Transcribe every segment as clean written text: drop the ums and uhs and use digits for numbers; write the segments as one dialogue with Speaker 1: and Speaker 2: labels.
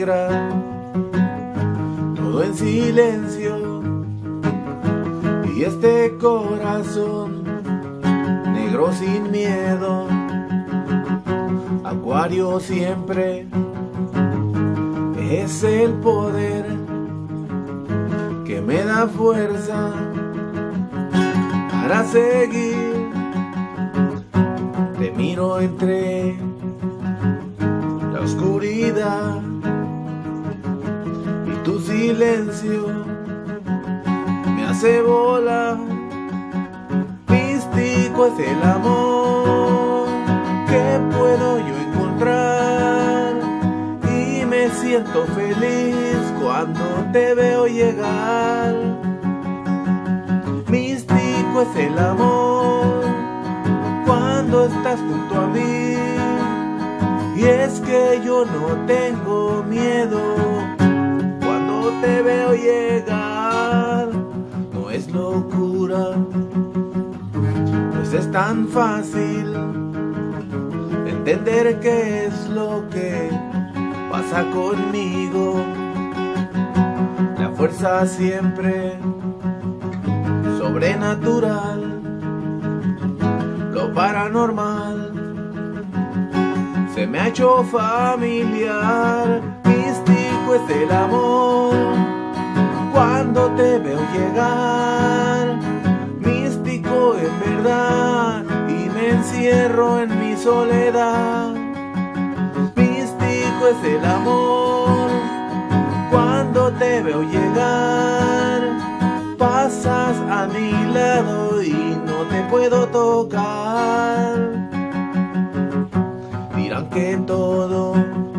Speaker 1: negra, todo en silencio, y este corazón negro sin miedo. Acuario siempre es el poder que me da fuerza para seguir. Te miro entre la oscuridad y tu silencio me hace volar. Místico es el amor que puedo yo encontrar, y me siento feliz cuando te veo llegar. Místico es el amor cuando estás junto a mí, y es que yo no tengo miedo cuando te veo llegar. No es locura, pues es tan fácil entender qué es lo que pasa conmigo. La fuerza siempre sobrenatural, lo paranormal se me ha hecho familiar. Místico es el amor cuando te veo llegar. Místico en verdad, y me encierro en mi soledad. Místico es el amor cuando te veo llegar. Pasas a mi lado y no te puedo tocar. Dirán que todo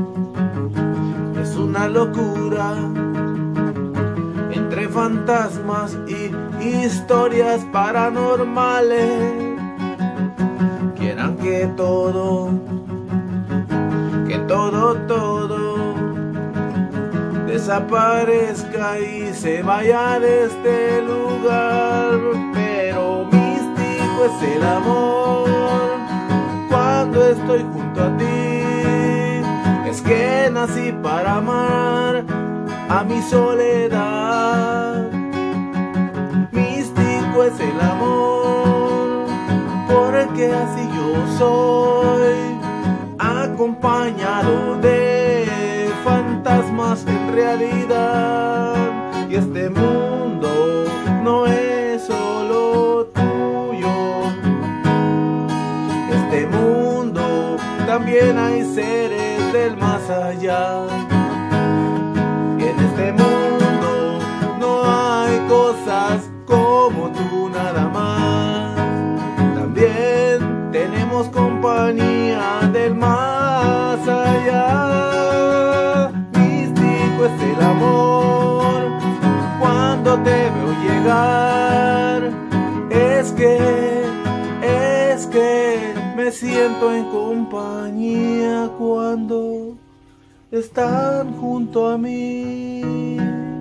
Speaker 1: es una locura, entre fantasmas y historias paranormales. Quieran que todo desaparezca y se vaya de este lugar. Pero místico es el amor cuando estoy junto a ti. Es que nací para amar a mi soledad. Místico es el amor porque así yo soy, acompañado de fantasmas en realidad. Y este mundo no es solo tuyo, este mundo también hay seres del más allá. Y en este mundo no hay cosas como tú nada más. También tenemos compañía del más allá. Místico es el amor cuando te veo llegar. Es que me siento en compañía cuando están junto a mí.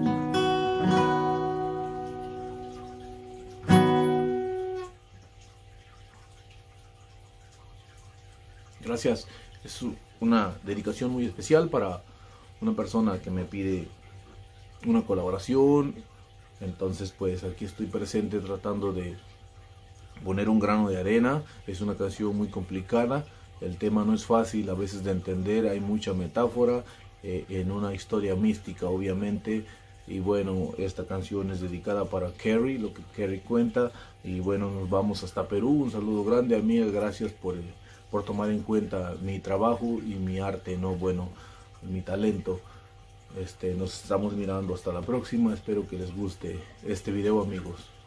Speaker 1: Gracias. Es una dedicación muy especial para una persona que me pide una colaboración. Entonces pues aquí estoy presente tratando de poner un grano de arena. Es una canción muy complicada, el tema no es fácil a veces de entender, hay mucha metáfora en una historia mística obviamente. Y bueno, esta canción es dedicada para Carrie, lo que Carrie cuenta. Y bueno, nos vamos hasta Perú. Un saludo grande, amiga, gracias por tomar en cuenta mi trabajo y mi arte, no, bueno, mi talento. Nos estamos mirando hasta la próxima. Espero que les guste este video, amigos.